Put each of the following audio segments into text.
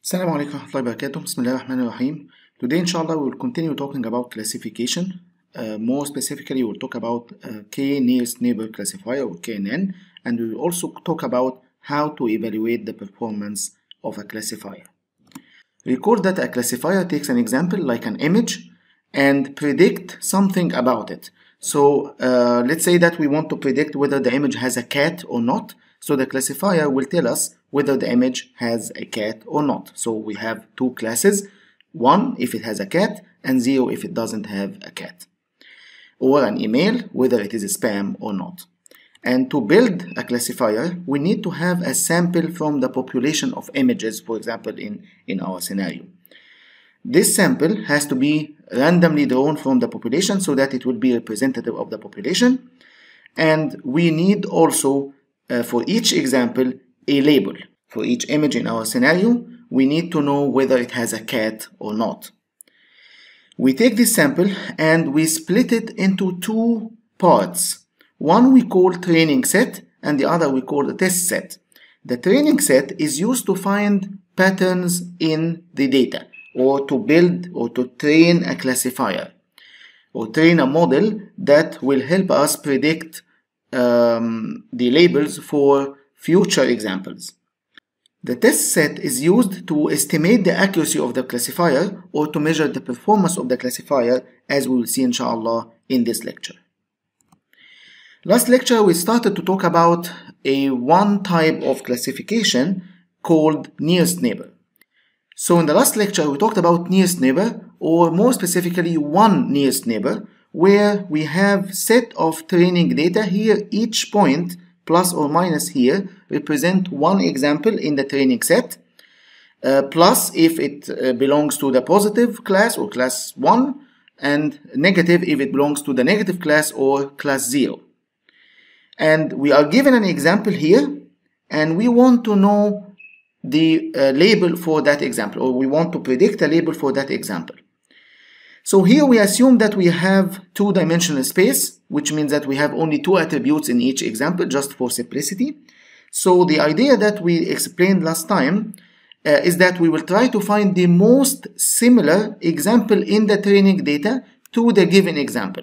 Assalamu alaikum wa rahmatullahi wa barakatuh. Bismillahir Rahmanir Rahim. Today, inshallah, we will continue talking about classification. More specifically, we will talk about K nearest neighbor classifier or KNN, and we will also talk about how to evaluate the performance of a classifier. Record that a classifier takes an example like an image and predict something about it. So let's say that we want to predict whether the image has a cat or not. So the classifier will tell us whether the image has a cat or not. So we have two classes, 1 if it has a cat and 0 if it doesn't have a cat. Or an email, whether it is spam or not. And to build a classifier, we need to have a sample from the population of images, for example, in our scenario. This sample has to be randomly drawn from the population so that it will be representative of the population. And we need also, for each example, a label. For each image in our scenario, we need to know whether it has a cat or not. We take this sample and we split it into two parts. One we call training set and the other we call the test set. The training set is used to find patterns in the data, or to build or to train a classifier, or train a model that will help us predict the labels for future examples. The test set is used to estimate the accuracy of the classifier or to measure the performance of the classifier, as we will see inshallah in this lecture. Last lecture we started to talk about one type of classification called nearest neighbor. So in the last lecture we talked about nearest neighbor, or more specifically one nearest neighbor, where we have set of training data. Here each point plus or minus here represent one example in the training set, plus if it belongs to the positive class or class 1, and negative if it belongs to the negative class or class 0. And we are given an example here and we want to know the label for that example, or we want to predict a label for that example. So here we assume that we have two-dimensional space, which means that we have only two attributes in each example, just for simplicity. So the idea that we explained last time is that we will try to find the most similar example in the training data to the given example.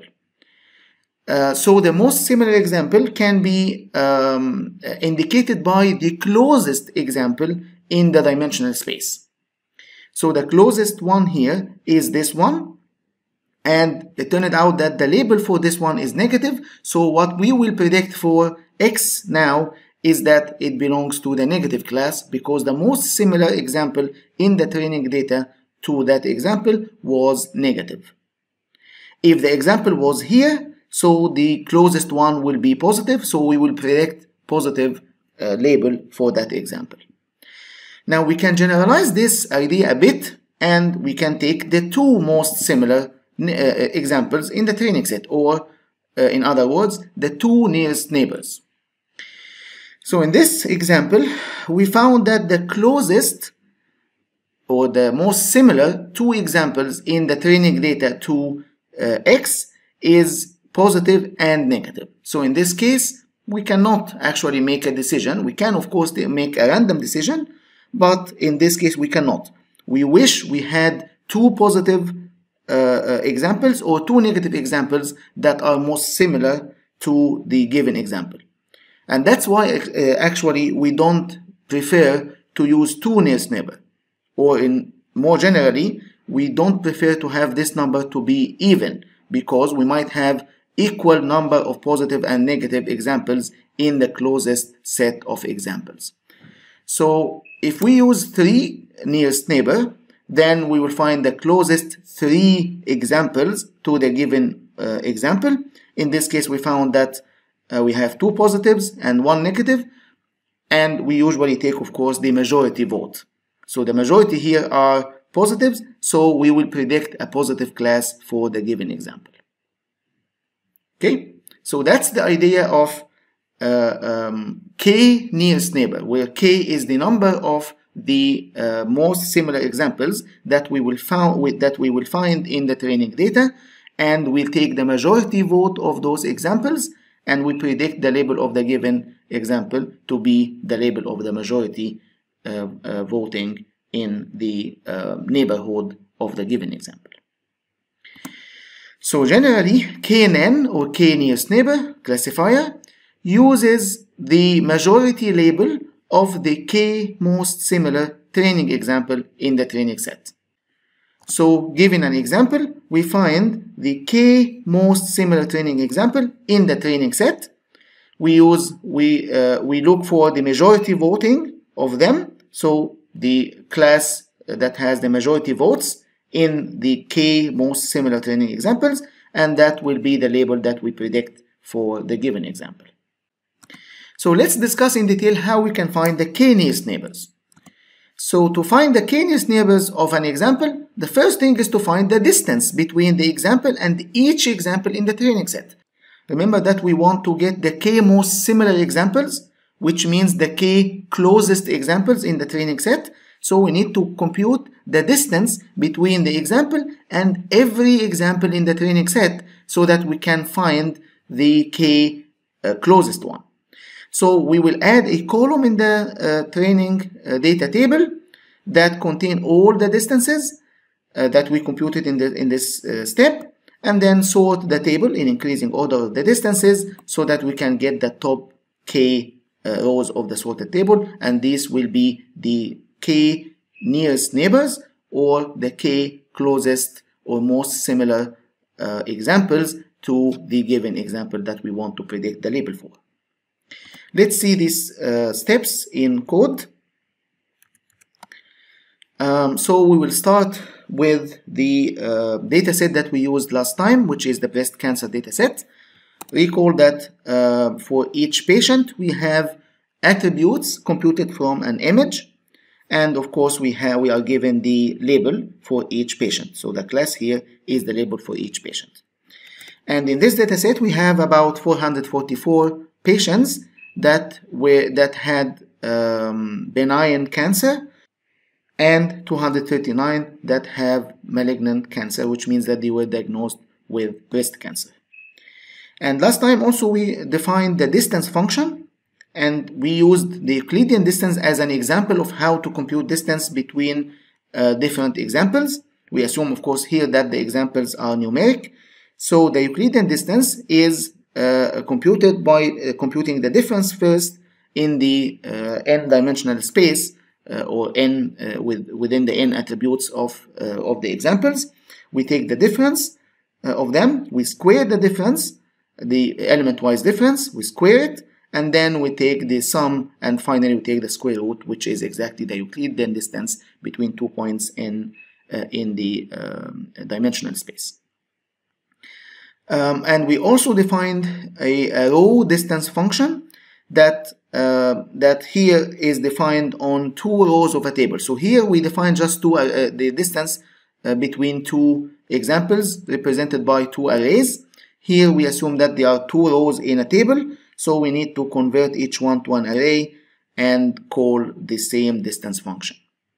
So the most similar example can be indicated by the closest example in the dimensional space. So the closest one here is this one. And it turned out that the label for this one is negative. So what we will predict for X now is that it belongs to the negative class, because the most similar example in the training data to that example was negative. If the example was here, so the closest one will be positive. So we will predict positive label for that example. Now we can generalize this idea a bit and we can take the two most similar examples in the training set, or in other words, the two nearest neighbors. So in this example, we found that the closest or the most similar two examples in the training data to X is positive and negative. So in this case, we cannot actually make a decision. We can, of course, make a random decision, but in this case, we cannot. We wish we had two positive examples or two negative examples that are most similar to the given example. And that's why actually we don't prefer to use two nearest neighbor, or in more generally, we don't prefer to have this number to be even, because we might have equal number of positive and negative examples in the closest set of examples. So if we use 3 nearest neighbor, then we will find the closest 3 examples to the given example. In this case, we found that we have 2 positives and 1 negative, and we usually take, of course, the majority vote. So the majority here are positives, so we will predict a positive class for the given example. Okay, so that's the idea of K nearest neighbor, where K is the number of the most similar examples that we will find in the training data, and we'll take the majority vote of those examples and we predict the label of the given example to be the label of the majority voting in the neighborhood of the given example. So generally, KNN or K nearest neighbor classifier uses the majority label of the K most similar training example in the training set. So given an example, we find the K most similar training example in the training set. We look for the majority voting of them. So the class that has the majority votes in the K most similar training examples, and that will be the label that we predict for the given example. So let's discuss in detail how we can find the K nearest neighbors. So to find the K nearest neighbors of an example, the first thing is to find the distance between the example and each example in the training set. Remember that we want to get the K most similar examples, which means the K closest examples in the training set. So we need to compute the distance between the example and every example in the training set so that we can find the K closest one. So we will add a column in the training data table that contain all the distances that we computed in this step, and then sort the table in increasing order of the distances so that we can get the top K rows of the sorted table, and these will be the K nearest neighbors or the K closest or most similar examples to the given example that we want to predict the label for. Let's see these steps in code. So we will start with the dataset that we used last time, which is the breast cancer dataset. Recall that for each patient we have attributes computed from an image, and of course we are given the label for each patient. So the class here is the label for each patient. And in this dataset we have about 444 patients that had benign cancer, and 239 that have malignant cancer, which means that they were diagnosed with breast cancer. And last time also we defined the distance function, and we used the Euclidean distance as an example of how to compute distance between different examples. We assume, of course, here that the examples are numeric. So the Euclidean distance is computed by computing the difference first in the n-dimensional space or n within the n attributes of the examples. We take the difference of them, we square the difference, the element-wise difference, we square it, and then we take the sum, and finally we take the square root, which is exactly the Euclidean distance between 2 points in the dimensional space. And we also defined a row distance function that here is defined on 2 rows of a table. So here we define just the distance between 2 examples represented by 2 arrays. Here we assume that there are 2 rows in a table, so we need to convert each one to an array and call the same distance function.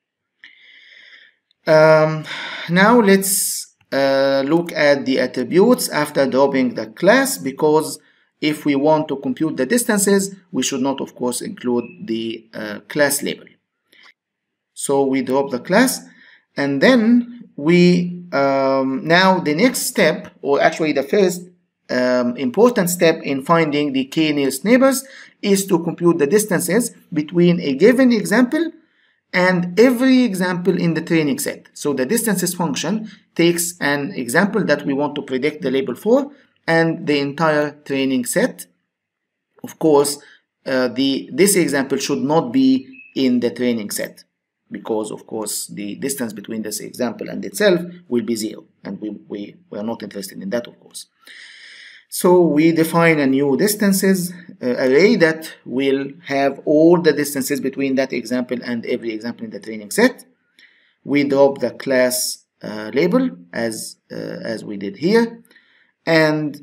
Now let's look at the attributes after dropping the class, because if we want to compute the distances, we should not, of course, include the class label. So we drop the class, and then we now the next step, or actually the first important step in finding the K nearest neighbors, is to compute the distances between a given example and every example in the training set. So the distances function takes an example that we want to predict the label for and the entire training set. Of course, this example should not be in the training set, because of course the distance between this example and itself will be 0, and we are not interested in that, of course. So we define a new distances array that will have all the distances between that example and every example in the training set. We drop the class label as we did here, and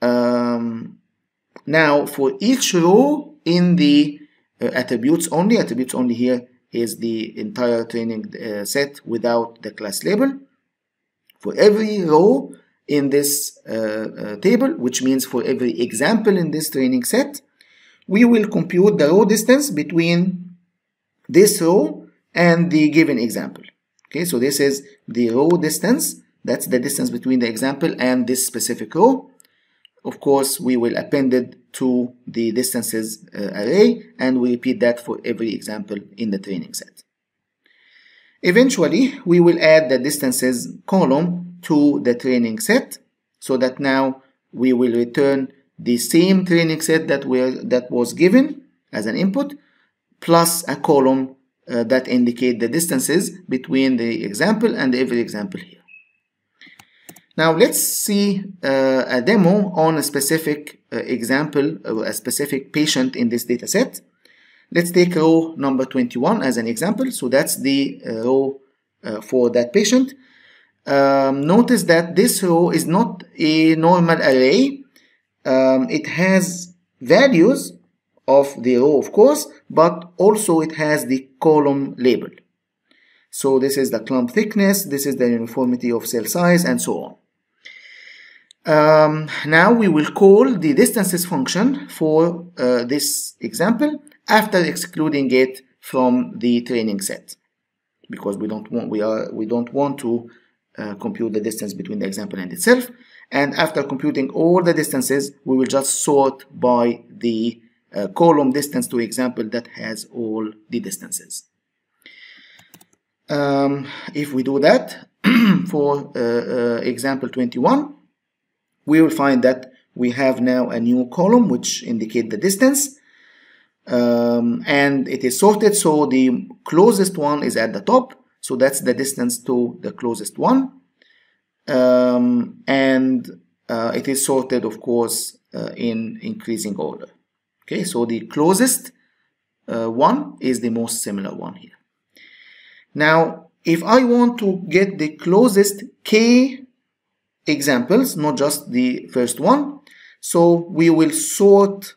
now for each row in the attributes only here is the entire training set without the class label. For every row in this table, which means for every example in this training set, we will compute the row distance between this row and the given example. Okay, so this is the row distance. That's the distance between the example and this specific row. Of course, we will append it to the distances array, and we repeat that for every example in the training set. Eventually, we will add the distances column to the training set, so that now we will return the same training set that was given as an input, plus a column that indicate the distances between the example and every example here. Now let's see a demo on a specific example, a specific patient in this data set. Let's take row number 21 as an example. So that's the row for that patient. Notice that this row is not a normal array. It has values of the row, of course, but also it has the column label. So this is the clump thickness, this is the uniformity of cell size, and so on. Now we will call the distances function for this example after excluding it from the training set, because we don't want to compute the distance between the example and itself. And after computing all the distances, we will just sort by the column distance to example that has all the distances. If we do that for example 21, we will find that we have now a new column which indicate the distance, and it is sorted, so the closest one is at the top, so that's the distance to the closest one, and it is sorted, of course, in increasing order. Okay, so the closest one is the most similar one here. Now, if I want to get the closest k examples, not just the first one, so we will sort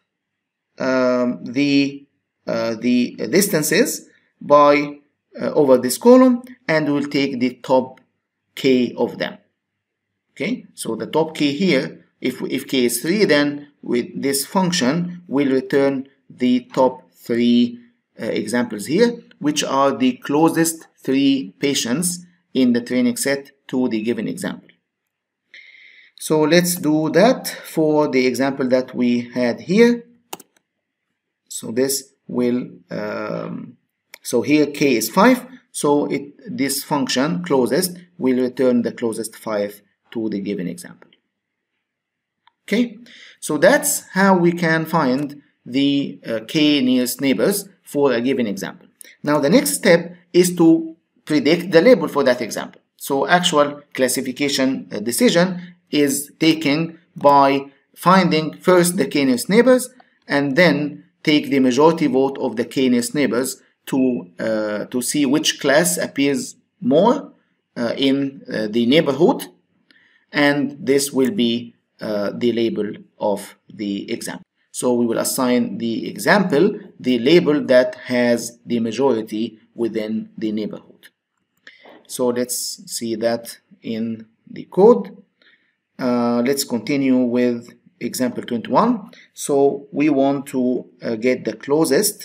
the distances by over this column, and we will take the top k of them. Okay, so the top k here, if k is 3, then with this function we'll return the top 3 examples here, which are the closest 3 patients in the training set to the given example. So let's do that for the example that we had here. So this will, so here k is 5, so this function closest will return the closest 5 to the given example. Okay, so that's how we can find the k nearest neighbors for a given example. Now the next step is to predict the label for that example. So actual classification decision is taken by finding first the k nearest neighbors, and then take the majority vote of the k nearest neighbors to see which class appears more in the neighborhood, and this will be the label of the example. So we will assign the example the label that has the majority within the neighborhood. So let's see that in the code. Let's continue with example 21. So we want to get the closest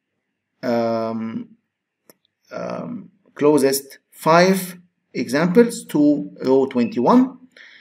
5 examples to row 21.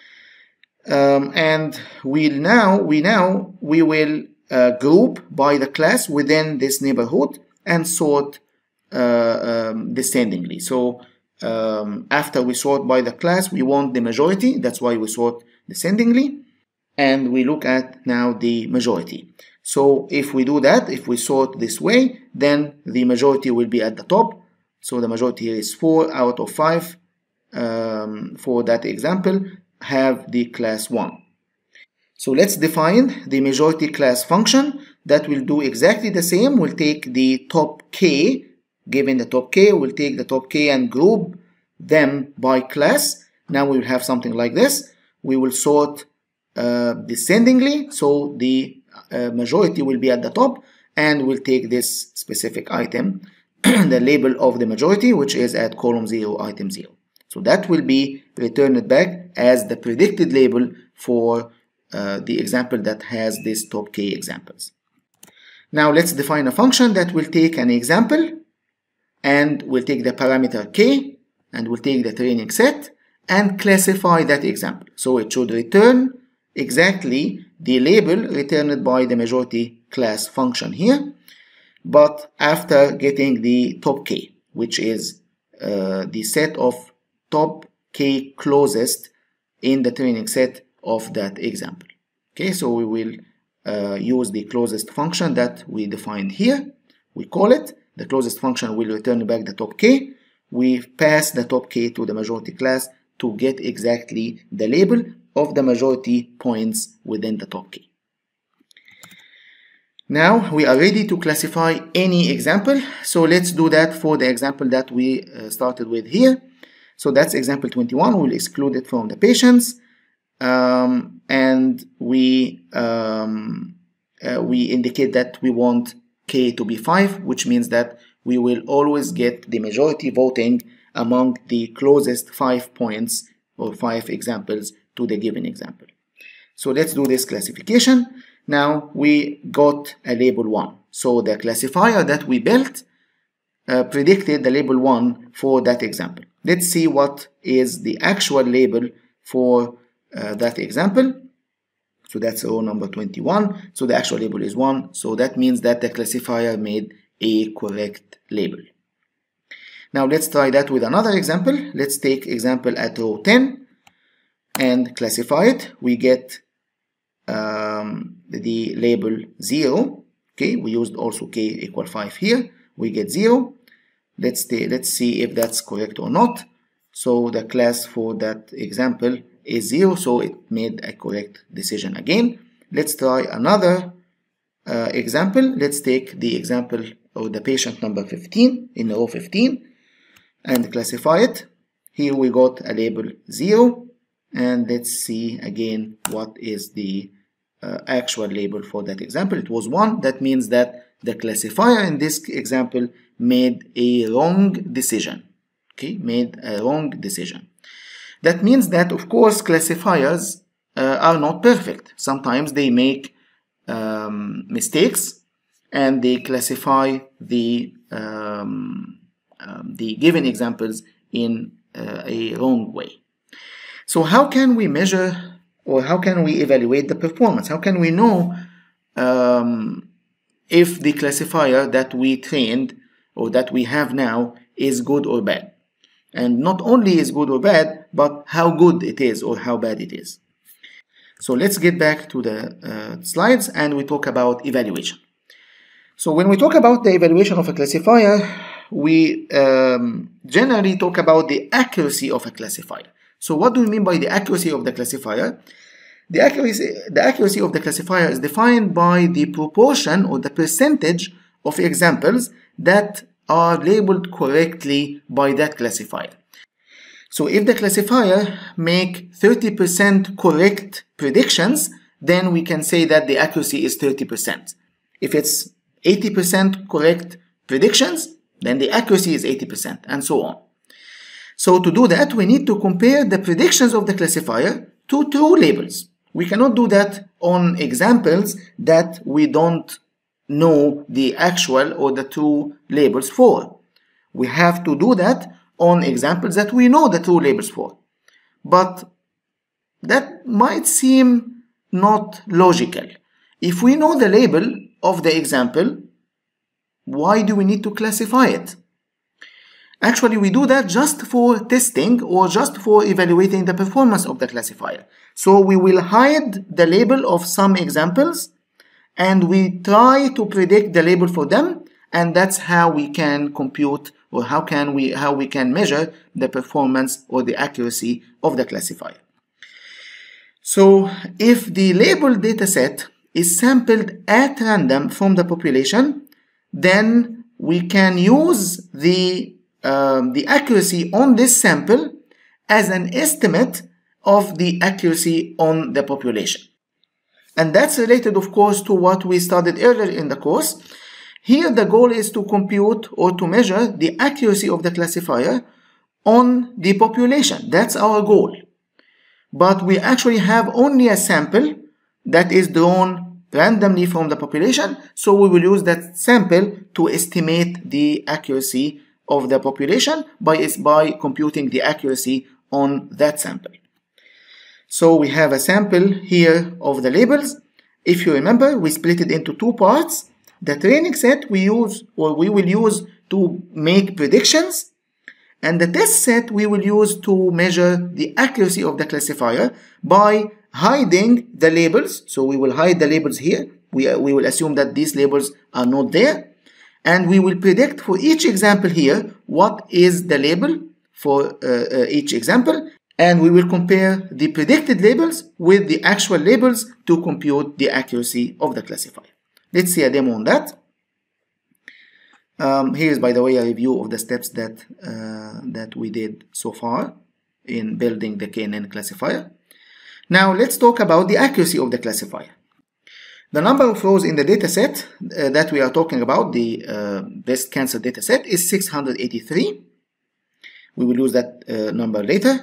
And we will group by the class within this neighborhood and sort descendingly. So after we sort by the class, we want the majority, that's why we sort descendingly, and we look at now the majority. So if we do that, if we sort this way, then the majority will be at the top. So the majority here is 4 out of 5 for that example have the class 1. So let's define the majority class function that will do exactly the same. We'll take the top k, given the top k, we'll take the top k and group them by class. Now we will have something like this. We will sort descendingly, so the majority will be at the top, and we'll take this specific item, the label of the majority, which is at column 0, item 0. So that will be returned back as the predicted label for the example that has this top k examples. Now let's define a function that will take an example and we'll take the parameter k, and we'll take the training set and classify that example. So it should return exactly the label returned by the majority class function here, but after getting the top k, which is the set of top k closest in the training set of that example. Okay, so we will use the closest function that we defined here. We call it. The closest function will return back the top k. We pass the top k to the majority class to get exactly the label of the majority points within the top k. Now we are ready to classify any example. So let's do that for the example that we started with here. So that's example 21. We'll exclude it from the patients. And we indicate that we want k to be 5, which means that we will always get the majority voting among the closest 5 points or 5 examples to the given example. So let's do this classification. Now we got a label 1. So the classifier that we built predicted the label 1 for that example. Let's see what is the actual label for that example. So that's row number 21. So the actual label is 1. So that means that the classifier made a correct label. Now let's try that with another example. Let's take example at row 10 and classify it. We get the label 0. Okay, we used also k equal 5 here. We get 0. Let's see if that's correct or not. So the class for that example is 0, so it made a correct decision again. Let's try another example. Let's take the example of the patient number 15 in row 15 and classify it. Here we got a label 0, and let's see again what is the actual label for that example. It was 1. That means that the classifier in this example made a wrong decision. Okay, made a wrong decision. That means that, of course, classifiers are not perfect. Sometimes they make mistakes and they classify the given examples in a wrong way. So how can we measure or how can we evaluate the performance? How can we know if the classifier that we trained or that we have now is good or bad? And not only is good or bad, but how good it is or how bad it is. So let's get back to the slides and we talk about evaluation. So when we talk about the evaluation of a classifier, we generally talk about the accuracy of a classifier. So what do we mean by the accuracy of the classifier? The accuracy of the classifier is defined by the proportion or the percentage of examples that are labeled correctly by that classifier. So if the classifier make 30% correct predictions, then we can say that the accuracy is 30%. If it's 80% correct predictions, then the accuracy is 80%, and so on. So to do that, we need to compare the predictions of the classifier to true labels. We cannot do that on examples that we don't know the actual or the true labels for. We have to do that on examples that we know the true labels for. But that might seem not logical. If we know the label of the example, why do we need to classify it? Actually, we do that just for testing or just for evaluating the performance of the classifier. So we will hide the label of some examples and we try to predict the label for them, and that's how we can compute or how we can measure the performance or the accuracy of the classifier. So if the label dataset is sampled at random from the population, then we can use the accuracy on this sample as an estimate of the accuracy on the population. And that's related, of course, to what we studied earlier in the course. Here the goal is to compute or to measure the accuracy of the classifier on the population. That's our goal. But we actually have only a sample that is drawn randomly from the population, so we will use that sample to estimate the accuracy of the population by computing the accuracy on that sample. So we have a sample here of the labels. If you remember, we split it into two parts. The training set we will use to make predictions, and the test set we will use to measure the accuracy of the classifier by hiding the labels. So we will hide the labels here. We will assume that these labels are not there, and we will predict for each example here what is the label for each example, and we will compare the predicted labels with the actual labels to compute the accuracy of the classifier. Let's see a demo on that. Here is, by the way, a review of the steps that we did so far in building the KNN classifier. Now let's talk about the accuracy of the classifier. The number of rows in the dataset that we are talking about, the breast cancer dataset, is 683. We will use that number later.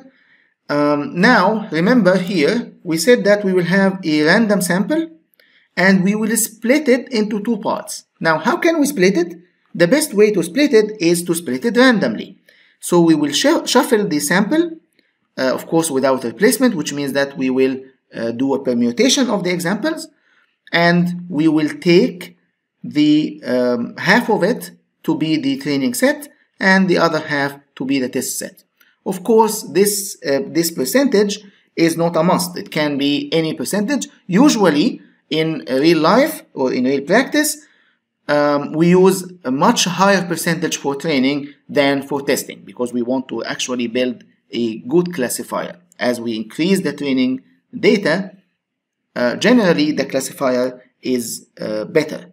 Now remember here we said that we will have a random sample and we will split it into two parts. Now how can we split it? The best way to split it is to split it randomly. So we will shuffle the sample, of course without replacement, which means that we will do a permutation of the examples, and we will take the half of it to be the training set and the other half to be the test set. Of course, this percentage is not a must. It can be any percentage. Usually in real life or in real practice, we use a much higher percentage for training than for testing, because we want to actually build a good classifier. As we increase the training data, generally the classifier is better.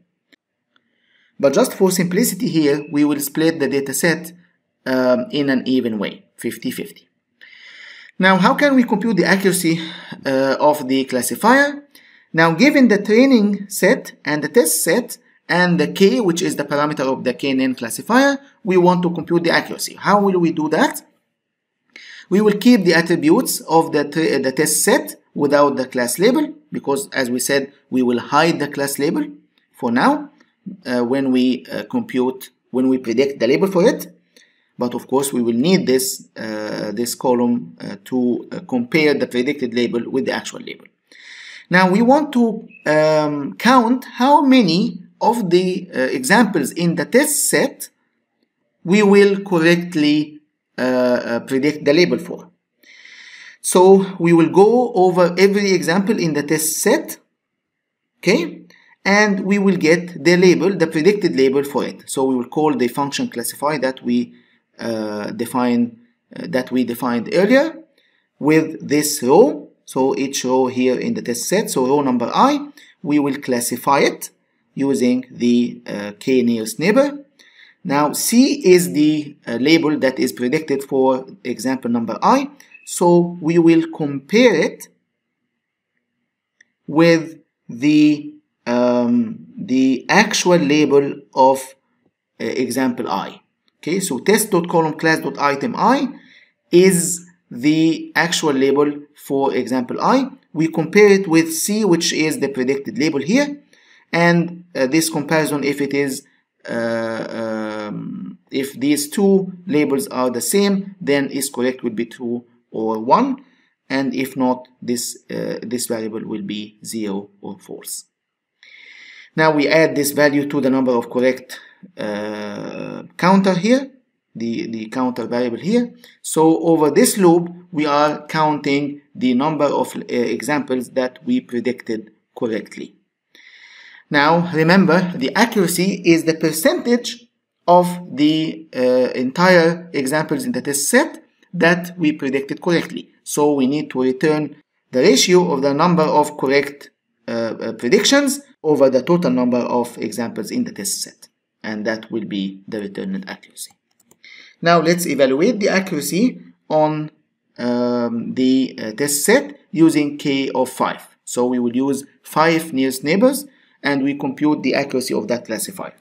But just for simplicity here, we will split the data set in an even way, 50-50. Now, how can we compute the accuracy of the classifier? Now, given the training set and the test set and the K, which is the parameter of the KNN classifier, we want to compute the accuracy. How will we do that? We will keep the attributes of the test set without the class label, because as we said, we will hide the class label for now when we predict the label for it. But of course, we will need this column to compare the predicted label with the actual label. Now we want to count how many of the examples in the test set we will correctly predict the label for. So we will go over every example in the test set, okay, and we will get the label, the predicted label for it. So we will call the function classify that we defined earlier with this row. So each row here in the test set, so row number I, we will classify it using the k nearest neighbor. Now C is the label that is predicted for example number I, so we will compare it with the actual label of example I. Okay, so test.column_class.item I is the actual label for example I. We compare it with C, which is the predicted label here, and this comparison, if it is if these two labels are the same, then is correct will be true or 1, and if not, this variable will be 0 or false. Now we add this value to the number of correct counter here, the counter variable here. So over this loop, we are counting the number of examples that we predicted correctly. Now remember, the accuracy is the percentage of the entire examples in the test set that we predicted correctly. So we need to return the ratio of the number of correct predictions over the total number of examples in the test set, and that will be the returned accuracy. Now let's evaluate the accuracy on the test set using k of 5. So we will use 5 nearest neighbors and we compute the accuracy of that classifier.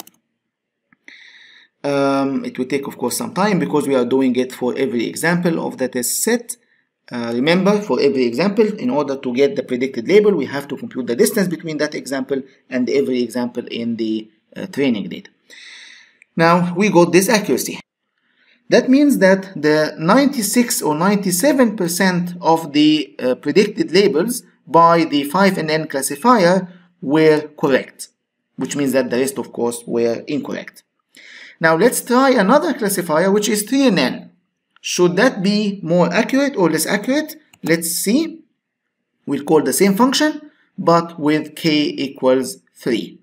It will take, of course, some time because we are doing it for every example of the test set. Remember, for every example, in order to get the predicted label, we have to compute the distance between that example and every example in the training data. Now we got this accuracy. That means that the 96 or 97% of the predicted labels by the 5NN classifier were correct, which means that the rest, of course, were incorrect. Now let's try another classifier, which is 3NN. Should that be more accurate or less accurate? Let's see. We'll call the same function, but with k equals 3.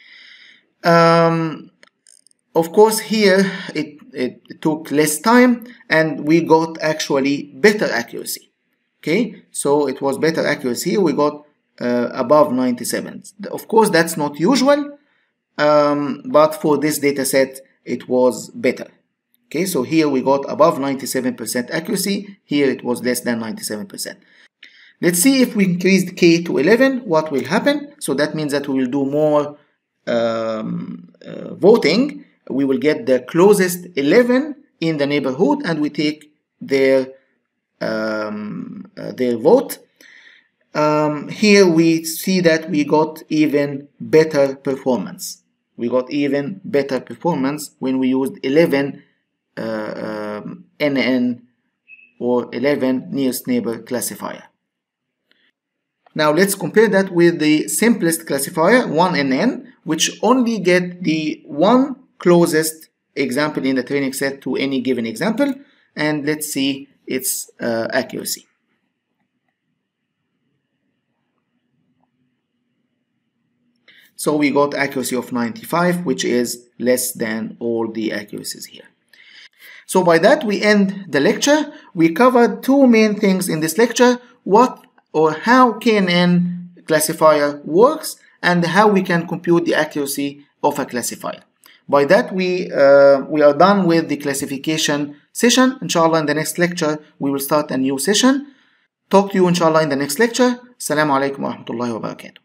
Of course, here it took less time, and we got actually better accuracy. Okay, so it was better accuracy. We got above 97. Of course, that's not usual, but for this data set, it was better. Okay, so here we got above 97% accuracy. Here it was less than 97%. Let's see if we increased k to 11, what will happen. So that means that we will do more voting. We will get the closest 11 in the neighborhood, and we take their vote. Here we see that we got even better performance. We got even better performance when we used 11 NN or 11 nearest neighbor classifier. Now let's compare that with the simplest classifier, 1NN, which only get the one closest example in the training set to any given example, and let's see its accuracy. So we got accuracy of 95, which is less than all the accuracies here. So by that we end the lecture. We covered two main things in this lecture: what or how KNN classifier works, and how we can compute the accuracy of a classifier. By that we are done with the classification session. Inshallah, in the next lecture we will start a new session. Talk to you inshallah in the next lecture. Assalamu alaikum wa rahmatullahi wa barakatuh.